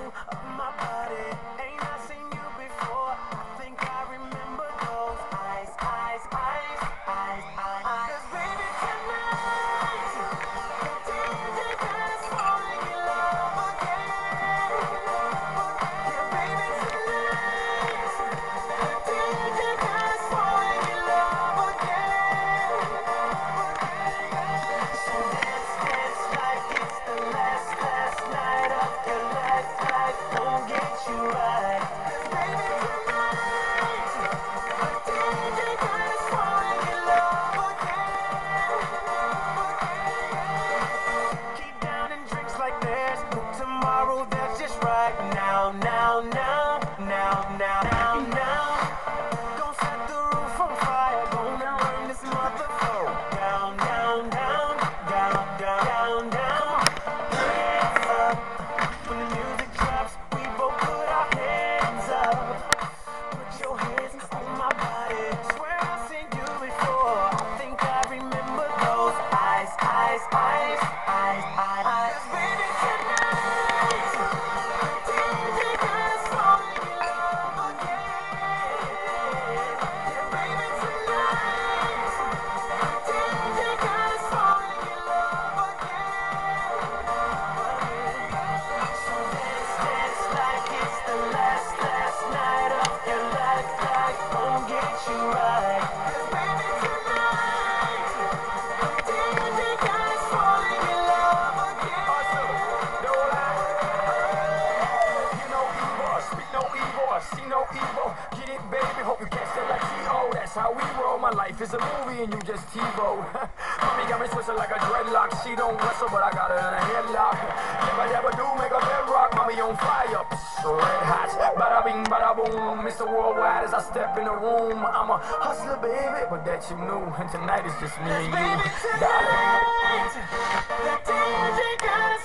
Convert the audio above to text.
of my body. Ain't I seen you before? I think I remember those eyes, eyes, eyes, eyes, eyes. 'Cause baby tonight, the DJ got us falling in love again. Yeah, baby tonight, the DJ got us falling in love again. So dance, dance like it's the last, last night of your life. Life won't get you right. 'Cause baby tonight, the DJ got us falling in love again. Keep downing drinks like there's no tomorrow. That's just right now, now, now, now, now, now, now. Don't set the roof on fire. Gonna burn this motherfucker down, down, down, down, down, down, down. Hands up. When the music drops, we both put our hands up. Put your hands on my body. Swear I've seen you before. I think I remember those eyes, eyes, eyes, eyes, eyes, eyes. 'Cause baby tonight, the DJ got us falling in love again. Yeah, baby tonight, the DJ got us falling in love again. So dance, dance like it's the last, last night of your life. Life won't get you right. 'Cause baby tonight, the DJ got us falling in love again. No lie. You know evil, speak no evil, see no evil. Get it, baby, hope you catch that like T.O. That's how we roll. My life is a movie and you just TiVo. Mommy got me twisted like a dreadlock. She don't wrestle, but I got her in a headlock. If I ever do make a bedrock, mommy on fire. Red hot, bada bing, bada boom. Mr. Worldwide as I step in the room. I'm a hustler, baby, but that you knew. And tonight is just me and you, Baby darling. tonight, the DJ got us